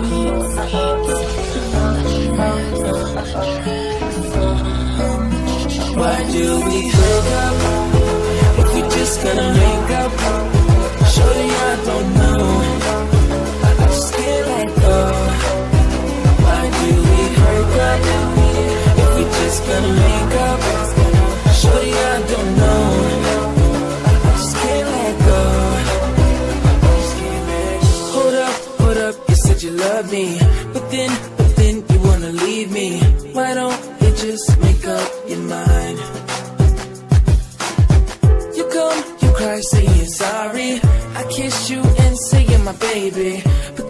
Why do we break up if we just gonna make up? Shorty, I don't know, I just can't let go. Why do we break up if we just gonna make up? Shorty, I don't know, I just can't let go. Hold up, you said you love me, but then you wanna leave me. Why don't you just make up your mind? You come, you cry, say you're sorry. I kiss you and say you're my baby, but